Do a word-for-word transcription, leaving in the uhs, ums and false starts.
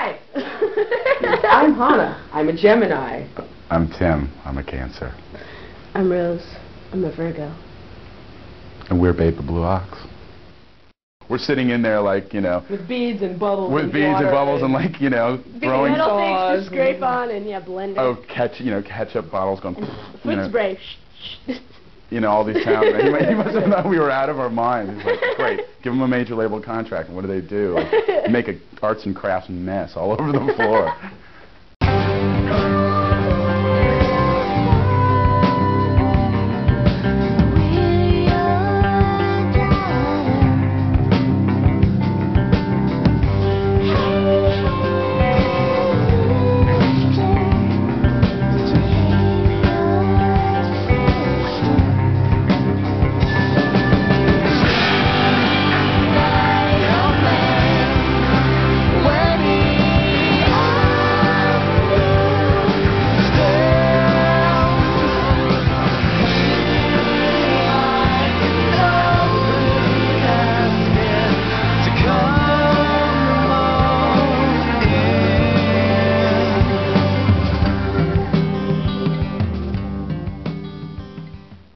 Hi! I'm Hannah. I'm a Gemini. I'm Tim. I'm a Cancer. I'm Rose. I'm a Virgo. And we're Beta Blue Ox. We're sitting in there like, you know... With beads and bubbles With and beads water and bubbles and like, you know, Big throwing... metal saws things to scrape on and, yeah, blend it. Oh, catch, you know, ketchup bottles going... And you foot know, spray. you know, all these sounds. he, he must have known we were out of our minds. He's like, great, give him a major label contract. And what do they do? Like, make a arts and crafts mess all over the floor.